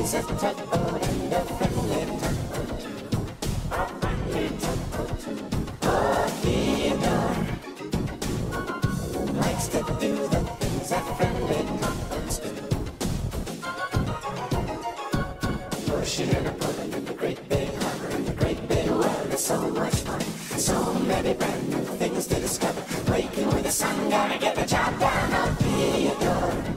He's a tugboat and a friendly tugboat too. A friendly tugboat too. Oh, Theodore likes to do the things that friendly tugboats do. Pushing and pulling in the great big harbor, in the great big world is so much fun. So many brand new things to discover. Waking with the sun, gotta get the job done. Oh, Theodore